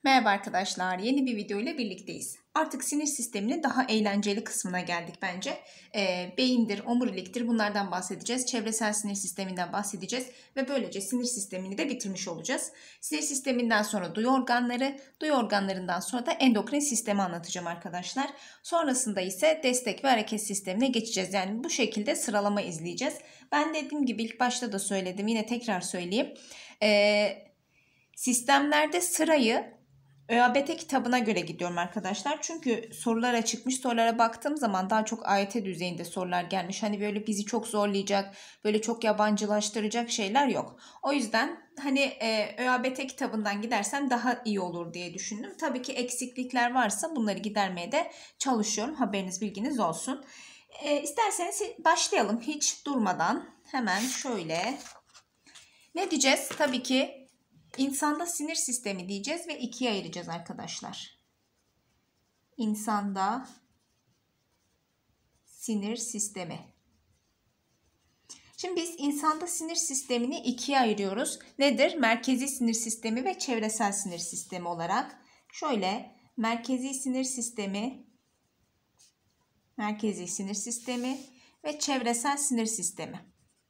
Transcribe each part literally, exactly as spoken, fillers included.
Merhaba arkadaşlar, yeni bir video ile birlikteyiz. Artık sinir sisteminin daha eğlenceli kısmına geldik bence. E, beyindir, omuriliktir bunlardan bahsedeceğiz. Çevresel sinir sisteminden bahsedeceğiz ve böylece sinir sistemini de bitirmiş olacağız. Sinir sisteminden sonra duyu organları, duyu organlarından sonra da endokrin sistemi anlatacağım arkadaşlar. Sonrasında ise destek ve hareket sistemine geçeceğiz. Yani bu şekilde sıralama izleyeceğiz. Ben dediğim gibi ilk başta da söyledim, yine tekrar söyleyeyim. E, sistemlerde sırayı ÖABT kitabına göre gidiyorum arkadaşlar. Çünkü sorulara çıkmış, sorulara baktığım zaman daha çok A Y T düzeyinde sorular gelmiş. Hani böyle bizi çok zorlayacak, böyle çok yabancılaştıracak şeyler yok. O yüzden hani e, ÖABT kitabından gidersem daha iyi olur diye düşündüm. Tabii ki eksiklikler varsa bunları gidermeye de çalışıyorum. Haberiniz, bilginiz olsun. E, isterseniz başlayalım hiç durmadan. Hemen şöyle. Ne diyeceğiz? Tabii ki İnsanda sinir sistemi diyeceğiz ve ikiye ayıracağız arkadaşlar. İnsanda sinir sistemi. Şimdi biz insanda sinir sistemini ikiye ayırıyoruz. Nedir? Merkezi sinir sistemi ve çevresel sinir sistemi olarak. Şöyle merkezi sinir sistemi, merkezi sinir sistemi ve çevresel sinir sistemi.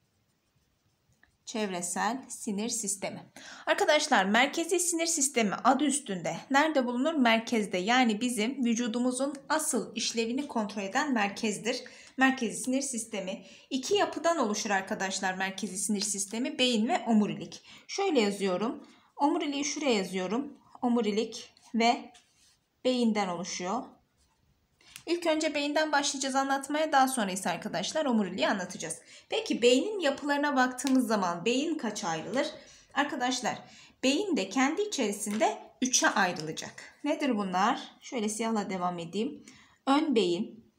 Çevresel sinir sistemi. Arkadaşlar merkezi sinir sistemi adı üstünde. Nerede bulunur? Merkezde. Yani bizim vücudumuzun asıl işlevini kontrol eden merkezdir. Merkezi sinir sistemi. İki yapıdan oluşur arkadaşlar merkezi sinir sistemi. Beyin ve omurilik. Şöyle yazıyorum. Omuriliği şuraya yazıyorum. Omurilik ve beyinden oluşuyor. İlk önce beyinden başlayacağız anlatmaya. Daha sonra ise arkadaşlar omuriliği anlatacağız. Peki beynin yapılarına baktığımız zaman beyin kaça ayrılır? Arkadaşlar beyin de kendi içerisinde üçe ayrılacak. Nedir bunlar? Şöyle siyahla devam edeyim. Ön beyin,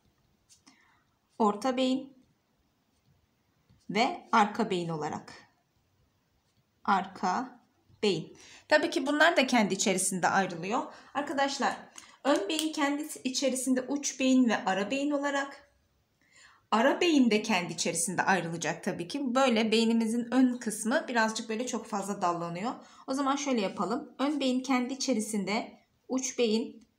orta beyin ve arka beyin olarak. Arka beyin. Tabii ki bunlar da kendi içerisinde ayrılıyor. Arkadaşlar ön beyin kendi içerisinde uç beyin ve ara beyin olarak, ara beyin de kendi içerisinde ayrılacak tabii ki. Böyle beynimizin ön kısmı birazcık böyle çok fazla dallanıyor. O zaman şöyle yapalım. Ön beyin kendi içerisinde uç beyin,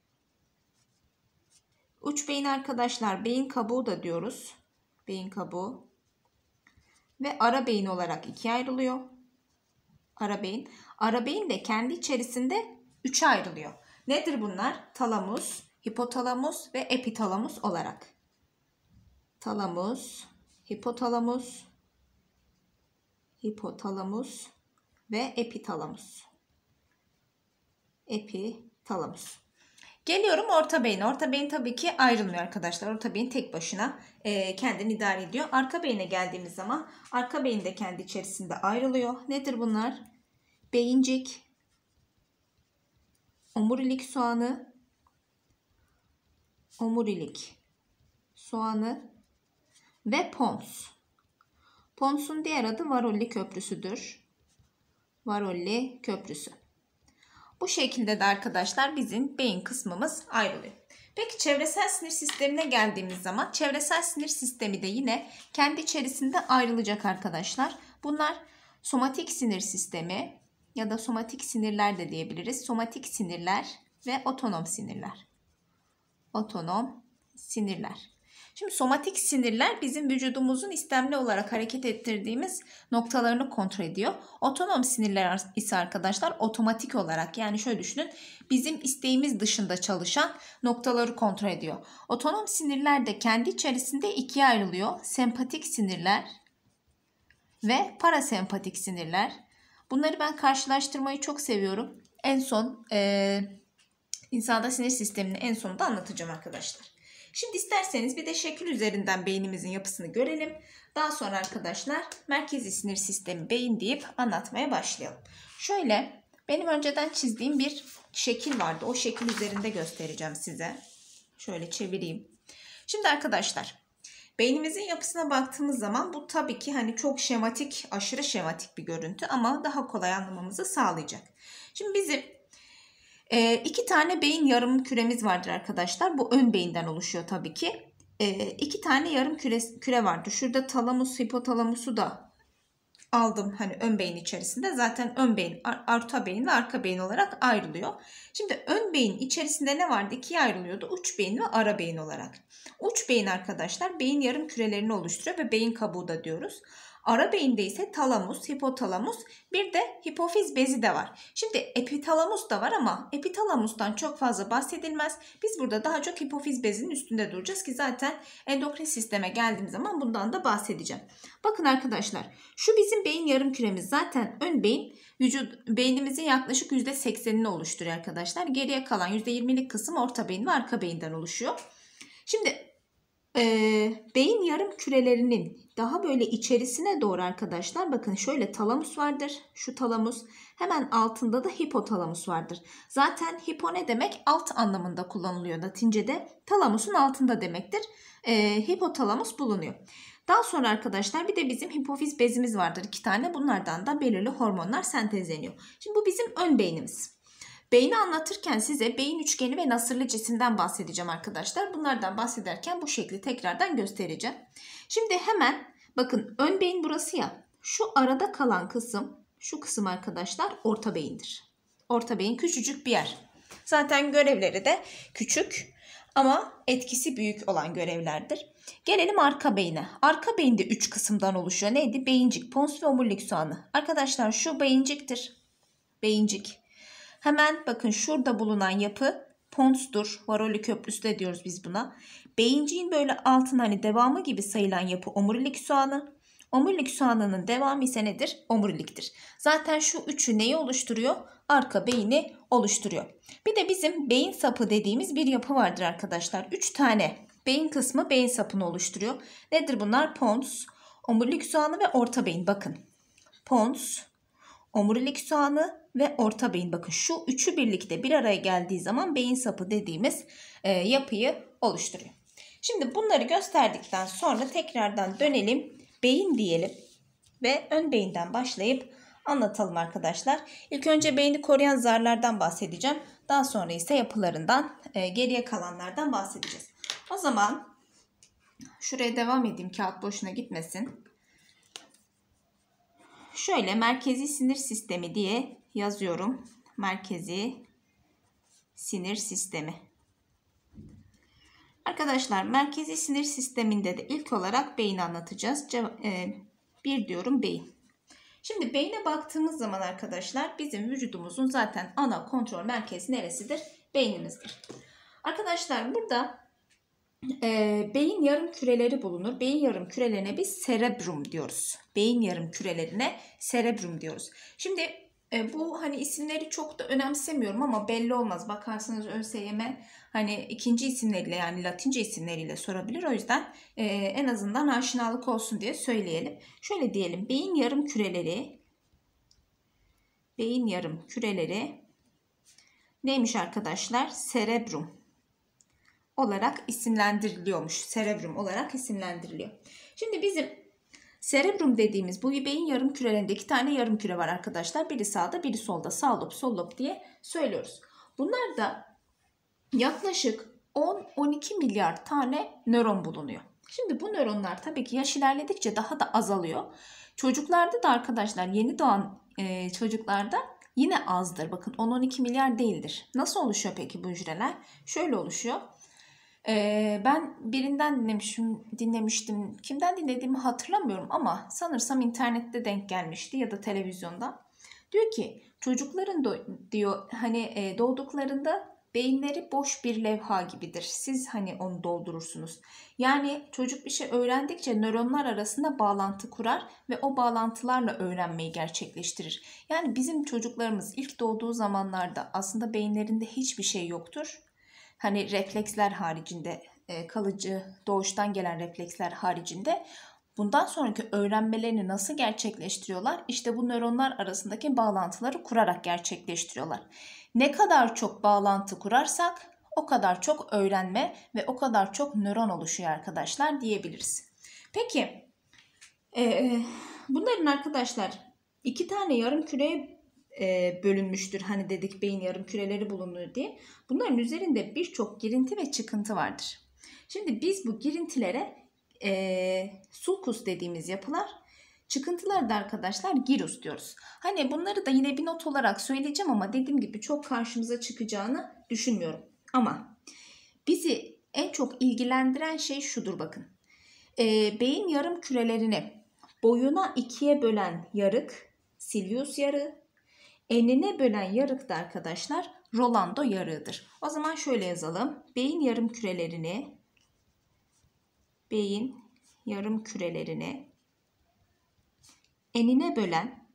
uç beyin arkadaşlar beyin kabuğu da diyoruz. Beyin kabuğu ve ara beyin olarak ikiye ayrılıyor. Ara beyin. Ara beyin de kendi içerisinde üçe ayrılıyor. Nedir bunlar? Talamus, hipotalamus ve epitalamus olarak. Talamus, hipotalamus, hipotalamus ve epitalamus. Epitalamus. Geliyorum orta beyin. Orta beyin tabii ki ayrılmıyor arkadaşlar. Orta beyin tek başına e, kendini idare ediyor. Arka beyine geldiğimiz zaman arka beyin de kendi içerisinde ayrılıyor. Nedir bunlar? Beyincik, omurilik soğanı, omurilik soğanı ve pons. Pons'un diğer adı Varolli köprüsüdür. Varolli köprüsü. Bu şekilde de arkadaşlar bizim beyin kısmımız ayrılıyor. Peki çevresel sinir sistemine geldiğimiz zaman çevresel sinir sistemi de yine kendi içerisinde ayrılacak arkadaşlar. Bunlar somatik sinir sistemi ya da somatik sinirler de diyebiliriz. Somatik sinirler ve otonom sinirler. Otonom sinirler. Şimdi somatik sinirler bizim vücudumuzun istemli olarak hareket ettirdiğimiz noktalarını kontrol ediyor. Otonom sinirler ise arkadaşlar otomatik olarak, yani şöyle düşünün, bizim isteğimiz dışında çalışan noktaları kontrol ediyor. Otonom sinirler de kendi içerisinde ikiye ayrılıyor. Sempatik sinirler ve parasempatik sinirler. Bunları ben karşılaştırmayı çok seviyorum. En son e, insanda sinir sistemini en sonunda anlatacağım arkadaşlar. Şimdi isterseniz bir de şekil üzerinden beynimizin yapısını görelim. Daha sonra arkadaşlar merkezi sinir sistemi beyin deyip anlatmaya başlayalım. Şöyle benim önceden çizdiğim bir şekil vardı. O şekil üzerinde göstereceğim size. Şöyle çevireyim. Şimdi arkadaşlar beynimizin yapısına baktığımız zaman bu tabii ki hani çok şematik, aşırı şematik bir görüntü ama daha kolay anlamamızı sağlayacak. Şimdi bizim e, iki tane beyin yarım küremiz vardır arkadaşlar. Bu ön beyinden oluşuyor tabii ki. E, iki tane yarım küre, küre vardır. Şurada talamus, hipotalamusu da aldım hani ön beyin içerisinde. Zaten ön beyin, orta beyin ve arka beyin olarak ayrılıyor. Şimdi ön beyin içerisinde ne vardı? İkiye ayrılıyordu. Uç beyin ve ara beyin olarak. Uç beyin arkadaşlar beyin yarım kürelerini oluşturuyor ve beyin kabuğu da diyoruz. Ara beyinde ise talamus, hipotalamus, bir de hipofiz bezi de var. Şimdi epitalamus da var ama epitalamustan çok fazla bahsedilmez. Biz burada daha çok hipofiz bezinin üstünde duracağız ki zaten endokrin sisteme geldiğim zaman bundan da bahsedeceğim. Bakın arkadaşlar, şu bizim beyin yarım küremiz. Zaten ön beyin vücut beynimizin yaklaşık yüzde seksenini oluşturuyor arkadaşlar. Geriye kalan yüzde yirmilik kısım orta beyin ve arka beyinden oluşuyor. Şimdi Ee, beyin yarım kürelerinin daha böyle içerisine doğru arkadaşlar bakın şöyle talamus vardır. Şu talamus, hemen altında da hipotalamus vardır. Zaten hipo ne demek? Alt anlamında kullanılıyor Latince'de. Talamusun altında demektir. Ee, hipotalamus bulunuyor. Daha sonra arkadaşlar bir de bizim hipofiz bezimiz vardır. İki tane, bunlardan da belirli hormonlar sentezleniyor. Şimdi bu bizim ön beynimiz. Beyni anlatırken size beyin üçgeni ve nasırlı cisimden bahsedeceğim arkadaşlar. Bunlardan bahsederken bu şekli tekrardan göstereceğim. Şimdi hemen bakın, ön beyin burası ya. Şu arada kalan kısım, şu kısım arkadaşlar orta beyindir. Orta beyin küçücük bir yer. Zaten görevleri de küçük ama etkisi büyük olan görevlerdir. Gelelim arka beyine. Arka beyinde üç kısımdan oluşuyor. Neydi? Beyincik, pons ve omurilik soğanı. Arkadaşlar şu beyinciktir. Beyincik. Hemen bakın şurada bulunan yapı ponstur. Varolli köprüsü de diyoruz biz buna. Beyinciğin böyle altın hani devamı gibi sayılan yapı omurilik soğanı. Omurilik soğanının devamı ise nedir? Omuriliktir. Zaten şu üçü neyi oluşturuyor? Arka beyni oluşturuyor. Bir de bizim beyin sapı dediğimiz bir yapı vardır arkadaşlar. Üç tane beyin kısmı beyin sapını oluşturuyor. Nedir bunlar? Pons, omurilik soğanı ve orta beyin. Bakın. Pons, omurilik soğanı ve orta beyin. Bakın şu üçü birlikte bir araya geldiği zaman beyin sapı dediğimiz e, yapıyı oluşturuyor. Şimdi bunları gösterdikten sonra tekrardan dönelim. Beyin diyelim ve ön beyinden başlayıp anlatalım arkadaşlar. İlk önce beyni koruyan zarlardan bahsedeceğim. Daha sonra ise yapılarından, e, geriye kalanlardan bahsedeceğiz. O zaman şuraya devam edeyim, kağıt boşuna gitmesin. Şöyle merkezi sinir sistemi diye yazıyorum. Merkezi sinir sistemi. Arkadaşlar merkezi sinir sisteminde de ilk olarak beyni anlatacağız. Bir diyorum beyin. Şimdi beyne baktığımız zaman arkadaşlar bizim vücudumuzun zaten ana kontrol merkezi neresidir? Beynimizdir. Arkadaşlar burada e, beyin yarım küreleri bulunur. Beyin yarım kürelerine biz cerebrum diyoruz. Beyin yarım kürelerine cerebrum diyoruz. Şimdi e, bu hani isimleri çok da önemsemiyorum ama belli olmaz. Bakarsanız ÖSYM hani ikinci isimleriyle, yani Latince isimleriyle sorabilir. O yüzden e, en azından aşinalık olsun diye söyleyelim. Şöyle diyelim, beyin yarım küreleri beyin yarım küreleri neymiş arkadaşlar? Cerebrum olarak isimlendiriliyormuş. Cerebrum olarak isimlendiriliyor. Şimdi bizim cerebrum dediğimiz bu beyin yarım kürelerinde iki tane yarım küre var arkadaşlar. Biri sağda, biri solda. Sağ lob, sol lob diye söylüyoruz. Bunlar da yaklaşık on on iki milyar tane nöron bulunuyor. Şimdi bu nöronlar tabii ki yaş ilerledikçe daha da azalıyor. Çocuklarda da arkadaşlar, yeni doğan e, çocuklarda yine azdır. Bakın on on iki milyar değildir. Nasıl oluşuyor peki bu hücreler? Şöyle oluşuyor. Ee, ben birinden dinlemişim, dinlemiştim. Kimden dinlediğimi hatırlamıyorum ama sanırsam internette denk gelmişti ya da televizyonda. Diyor ki çocukların do- diyor hani e, doğduklarında beyinleri boş bir levha gibidir. Siz hani onu doldurursunuz. Yani çocuk bir şey öğrendikçe nöronlar arasında bağlantı kurar ve o bağlantılarla öğrenmeyi gerçekleştirir. Yani bizim çocuklarımız ilk doğduğu zamanlarda aslında beyinlerinde hiçbir şey yoktur. Hani refleksler haricinde, kalıcı doğuştan gelen refleksler haricinde bundan sonraki öğrenmelerini nasıl gerçekleştiriyorlar? İşte bu nöronlar arasındaki bağlantıları kurarak gerçekleştiriyorlar. Ne kadar çok bağlantı kurarsak o kadar çok öğrenme ve o kadar çok nöron oluşuyor arkadaşlar diyebiliriz. Peki bunların arkadaşlar iki tane yarım küreye bölünmüştür. Hani dedik beyin yarım küreleri bulunur diye. Bunların üzerinde birçok girinti ve çıkıntı vardır. Şimdi biz bu girintilere e, sulcus dediğimiz yapılar, Çıkıntıları da arkadaşlar gyrus diyoruz. Hani bunları da yine bir not olarak söyleyeceğim ama dediğim gibi çok karşımıza çıkacağını düşünmüyorum. Ama bizi en çok ilgilendiren şey şudur bakın. Ee, beyin yarım kürelerini boyuna ikiye bölen yarık Silius yarığı, enine bölen yarık da arkadaşlar Rolando yarığıdır. O zaman şöyle yazalım. Beyin yarım kürelerini beyin yarım kürelerini enine bölen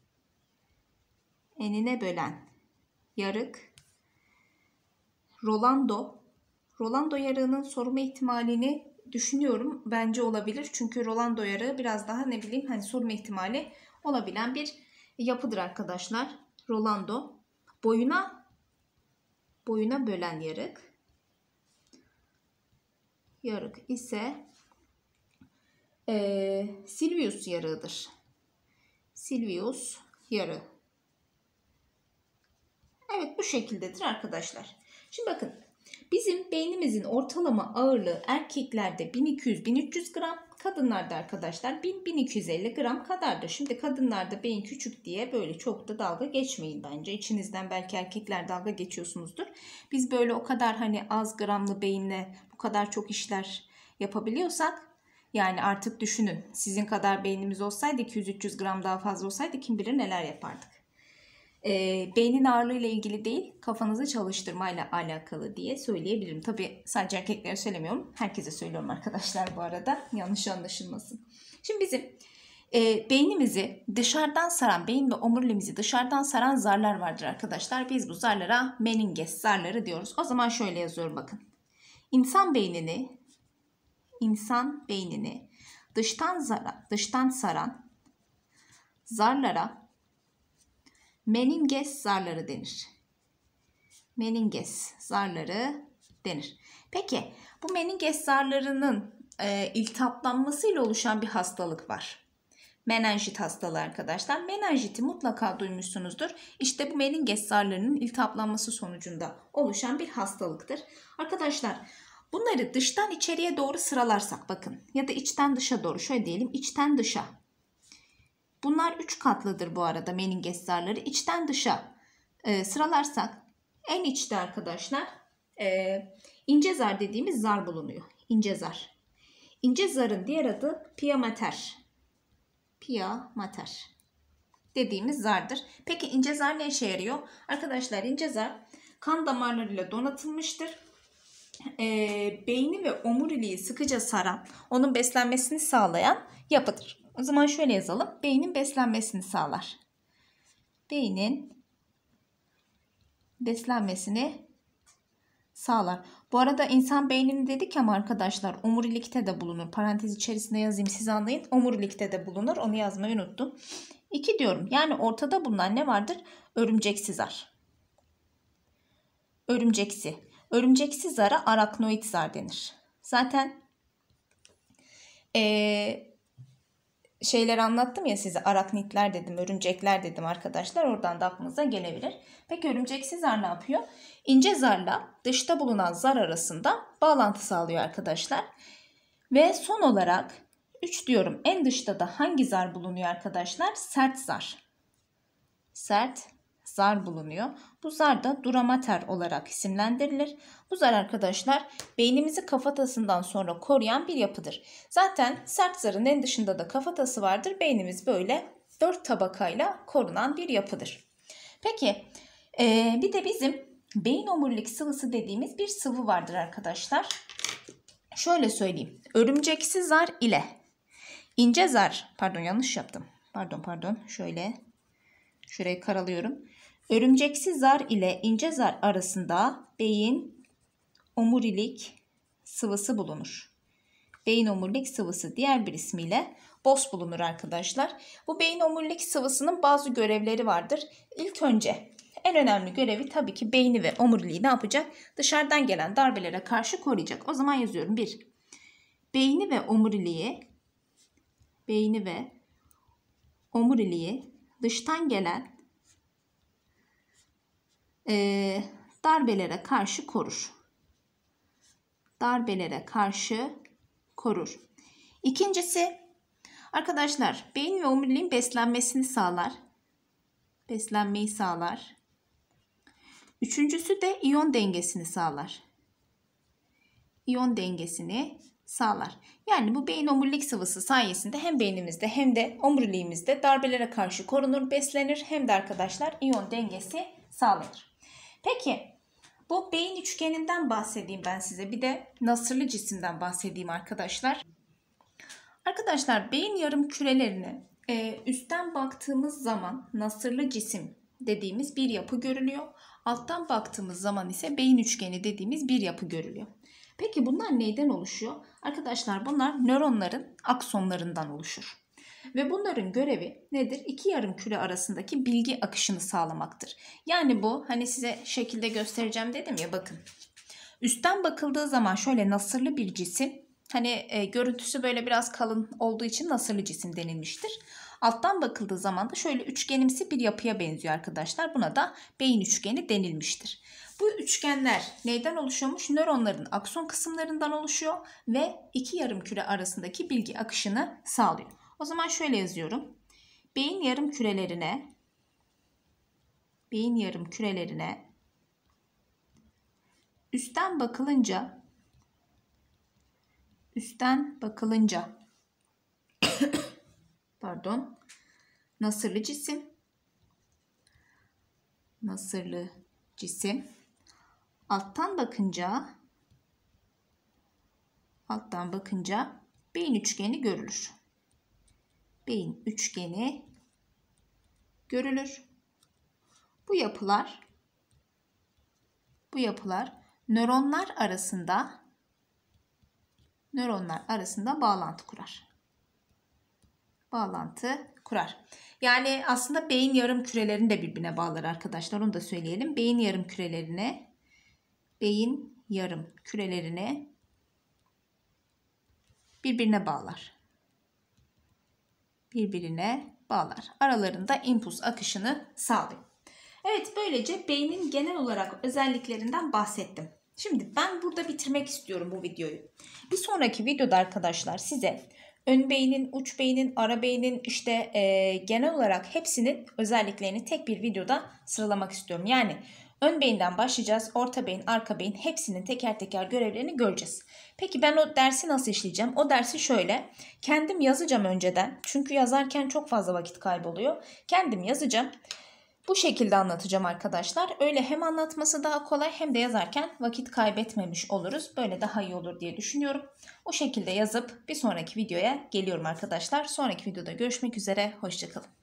enine bölen yarık Rolando. Rolando yarığının sorma ihtimalini düşünüyorum. Bence olabilir. Çünkü Rolando yarığı biraz daha ne bileyim hani sorma ihtimali olabilen bir yapıdır arkadaşlar. Rolando. Boyuna boyuna bölen yarık. Yarık ise e, Sylvius yarığıdır. Sylvius yarığı. Evet, bu şekildedir arkadaşlar. Şimdi bakın, bizim beynimizin ortalama ağırlığı erkeklerde bin iki yüz bin üç yüz gram, kadınlarda arkadaşlar bin bin iki yüz elli gram kadardır. Şimdi kadınlarda beyin küçük diye böyle çok da dalga geçmeyin bence. İçinizden belki erkekler dalga geçiyorsunuzdur. Biz böyle o kadar hani az gramlı beyinle bu kadar çok işler yapabiliyorsak, yani artık düşünün, sizin kadar beynimiz olsaydı, iki yüz üç yüz gram daha fazla olsaydı kim bilir neler yapardık. E, beynin ağırlığıyla ilgili değil, kafanızı çalıştırmayla alakalı diye söyleyebilirim. Tabii sadece erkeklere söylemiyorum, herkese söylüyorum arkadaşlar bu arada, yanlış anlaşılmasın. Şimdi bizim e, beynimizi dışarıdan saran, beyin ve omuriliğimizi dışarıdan saran zarlar vardır arkadaşlar. Biz bu zarlara meninges zarları diyoruz. O zaman şöyle yazıyorum bakın. İnsan beynini, insan beynini dıştan zara, dıştan saran zarlara meninges zarları denir. Meninges zarları denir. Peki bu meninges zarlarının e, iltihaplanmasıyla oluşan bir hastalık var. Menenjit hastalığı arkadaşlar. Menenjiti mutlaka duymuşsunuzdur. İşte bu meninges zarlarının iltihaplanması sonucunda oluşan bir hastalıktır. Arkadaşlar bunları dıştan içeriye doğru sıralarsak bakın, ya da içten dışa doğru, şöyle diyelim, içten dışa. Bunlar üç katlıdır bu arada meninges zarları. İçten dışa e, sıralarsak en içte arkadaşlar e, ince zar dediğimiz zar bulunuyor. İnce zar. İnce zarın diğer adı pia mater. Pia mater dediğimiz zardır. Peki ince zar ne işe yarıyor? Arkadaşlar ince zar kan damarlarıyla donatılmıştır. E, beyni ve omuriliği sıkıca saran, onun beslenmesini sağlayan yapıdır. O zaman şöyle yazalım. Beynin beslenmesini sağlar. Beynin beslenmesini sağlar. Bu arada insan beynini dedik ama arkadaşlar omurilikte de bulunur. Parantez içerisinde yazayım siz anlayın. Omurilikte de bulunur. Onu yazmayı unuttum. iki diyorum. Yani ortada bulunan ne vardır? Örümceksi zar. Örümceksi. Örümceksi zara araknoid zar denir. Zaten eee şeyleri anlattım ya size, araknitler dedim, örümcekler dedim arkadaşlar, oradan da aklınıza gelebilir. Peki örümceksiz zar ne yapıyor? İnce zarla dışta bulunan zar arasında bağlantı sağlıyor arkadaşlar. Ve son olarak üç diyorum, en dışta da hangi zar bulunuyor arkadaşlar? Sert zar. Sert zar bulunuyor. Bu zar da dura mater olarak isimlendirilir. Bu zar arkadaşlar beynimizi kafatasından sonra koruyan bir yapıdır. Zaten sert zarın en dışında da kafatası vardır. Beynimiz böyle dört tabakayla korunan bir yapıdır. Peki ee, bir de bizim beyin omurilik sıvısı dediğimiz bir sıvı vardır arkadaşlar. Şöyle söyleyeyim. Örümceksi zar ile ince zar, pardon yanlış yaptım. Pardon pardon şöyle şurayı karalıyorum. Örümceksi zar ile ince zar arasında beyin omurilik sıvısı bulunur. Beyin omurilik sıvısı, diğer bir ismiyle B O S bulunur arkadaşlar. Bu beyin omurilik sıvısının bazı görevleri vardır. İlk önce en önemli görevi tabii ki beyni ve omuriliği ne yapacak? Dışarıdan gelen darbelere karşı koruyacak. O zaman yazıyorum. bir. Beyni ve omuriliği beyni ve omuriliği dıştan gelen e, darbelere karşı korur. Darbelere karşı korur. İkincisi, Arkadaşlar beyin ve omuriliğin beslenmesini sağlar. Beslenmeyi sağlar. Üçüncüsü de iyon dengesini sağlar. İyon dengesini sağlar. Yani bu beyin omurilik sıvısı sayesinde hem beynimizde hem de omuriliğimizde darbelere karşı korunur, beslenir, hem de arkadaşlar iyon dengesi sağlanır. Peki bu beyin üçgeninden bahsedeyim ben size. Bir de nasırlı cisimden bahsedeyim arkadaşlar. Arkadaşlar beyin yarım kürelerine e, üstten baktığımız zaman nasırlı cisim dediğimiz bir yapı görülüyor. Alttan baktığımız zaman ise beyin üçgeni dediğimiz bir yapı görülüyor. Peki bunlar neyden oluşuyor? Arkadaşlar bunlar nöronların aksonlarından oluşur. Ve bunların görevi nedir? İki yarım küre arasındaki bilgi akışını sağlamaktır. Yani bu hani size şekilde göstereceğim dedim ya, bakın. Üstten bakıldığı zaman şöyle nasırlı bir cisim. Hani e, görüntüsü böyle biraz kalın olduğu için nasırlı cisim denilmiştir. Alttan bakıldığı zaman da şöyle üçgenimsi bir yapıya benziyor arkadaşlar. Buna da beyin üçgeni denilmiştir. Bu üçgenler neyden oluşuyormuş? Nöronların akson kısımlarından oluşuyor ve iki yarım küre arasındaki bilgi akışını sağlıyor. O zaman şöyle yazıyorum. Beyin yarım kürelerine beyin yarım kürelerine üstten bakılınca üstten bakılınca pardon nasırlı cisim nasırlı cisim alttan bakınca alttan bakınca beyin üçgeni görülür. Beyin üçgeni görülür. Bu yapılar bu yapılar nöronlar arasında nöronlar arasında bağlantı kurar. Bağlantı kurar. Yani aslında beyin yarım kürelerini de birbirine bağlar arkadaşlar. Onu da söyleyelim. Beyin yarım kürelerine beyin yarım kürelerine birbirine bağlar. Birbirine bağlar. Aralarında impuls akışını sağlıyor. Evet, böylece beynin genel olarak özelliklerinden bahsettim. Şimdi ben burada bitirmek istiyorum bu videoyu. Bir sonraki videoda arkadaşlar size ön beynin, uç beynin, ara beynin işte e, genel olarak hepsinin özelliklerini tek bir videoda sıralamak istiyorum. Yani ön beyinden başlayacağız. Orta beyin, arka beyin, hepsinin teker teker görevlerini göreceğiz. Peki ben o dersi nasıl işleyeceğim? O dersi şöyle kendim yazacağım önceden. Çünkü yazarken çok fazla vakit kayboluyor. Kendim yazacağım. Bu şekilde anlatacağım arkadaşlar. Öyle hem anlatması daha kolay hem de yazarken vakit kaybetmemiş oluruz. Böyle daha iyi olur diye düşünüyorum. O şekilde yazıp bir sonraki videoya geliyorum arkadaşlar. Sonraki videoda görüşmek üzere. Hoşça kalın.